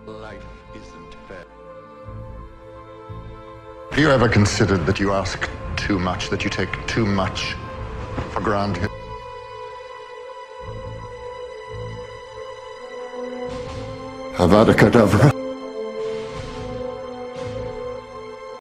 Life isn't fair. Have you ever considered that you ask too much, that you take too much for granted? Avada Kedavra.